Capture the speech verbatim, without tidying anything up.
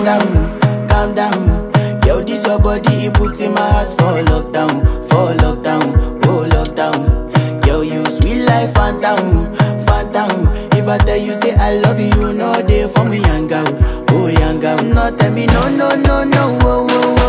calm down, calm down. Yo, this your body, it puts in my heart for lockdown, for lockdown, oh lockdown. Yo, you sweet life, phantom, phantom. If I tell you say I love you, no day for me, young girl, oh young girl. No tell me no, no, no, no, oh, oh, oh.